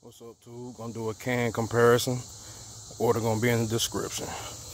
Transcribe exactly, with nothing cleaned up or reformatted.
What's up, too? Gonna do a can comparison. Order gonna be in the description.